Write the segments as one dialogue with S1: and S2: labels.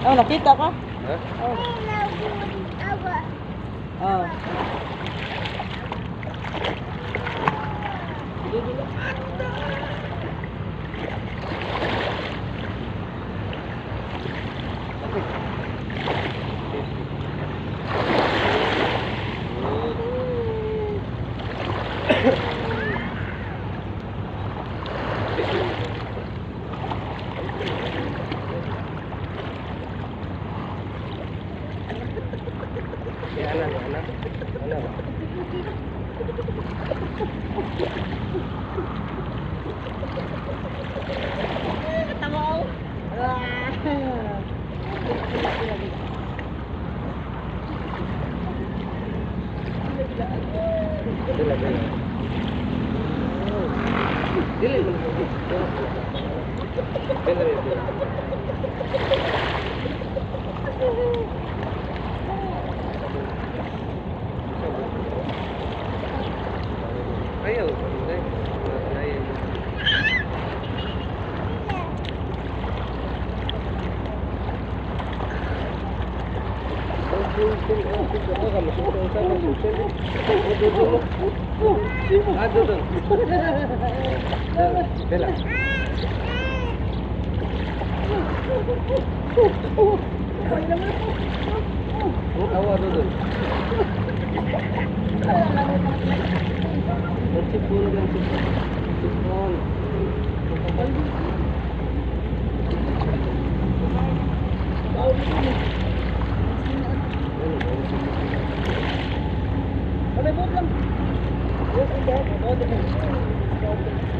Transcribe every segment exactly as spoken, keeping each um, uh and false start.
S1: Oh, nakita ka?
S2: Ha?
S1: Oh. Oh.
S2: Ya, anak, anak, anak.
S1: Ketemu. Wah.
S2: Bila, bila. Bila, bila. Bila, bila. Ayaw, hindi. Ayaw. Bella. Awa dulu. Sipon dan sipon. Sipon. Ada bot lang. Yes, ada. Ada.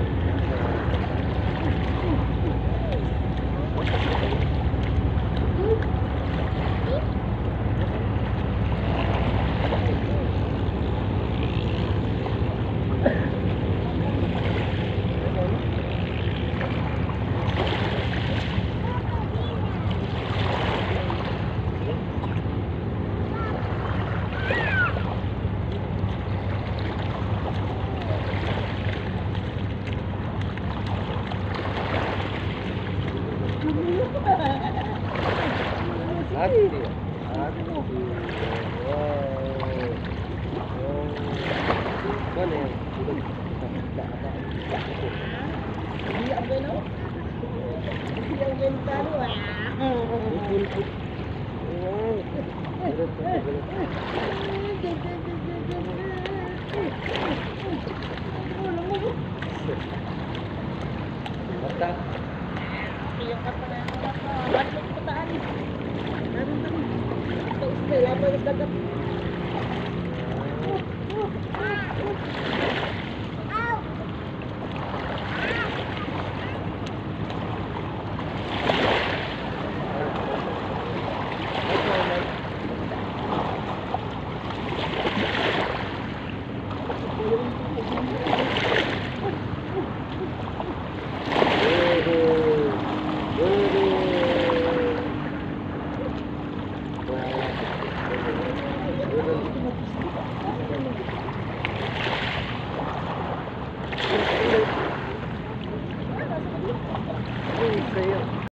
S2: Hati dia. Hati. Wow. Wow. Mana yang? Tak ada.
S1: Dia apa no? Dia benta tu.
S2: Mata.
S1: Yang kata apa? Balik petaan. Namun tadi. Tak usah lama yang dapat.